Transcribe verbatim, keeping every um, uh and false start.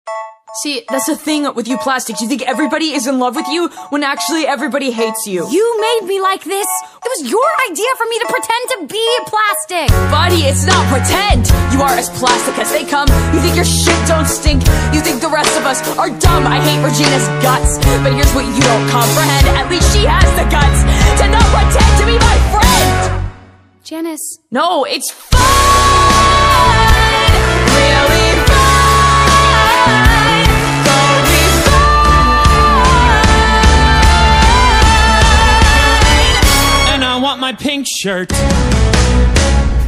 See, that's the thing with you plastics. You think everybody is in love with you when actually everybody hates you. You made me like this. It was your idea for me to pretend to be a plastic. Buddy, it's not pretend. You are as plastic as they come. You think your shit don't stink. You think the rest of us are dumb. I hate Regina's guts. But here's what you don't comprehend. At least she has the guts to not pretend to be my friend. Janice. No, it's fun. Really fun. My pink shirt.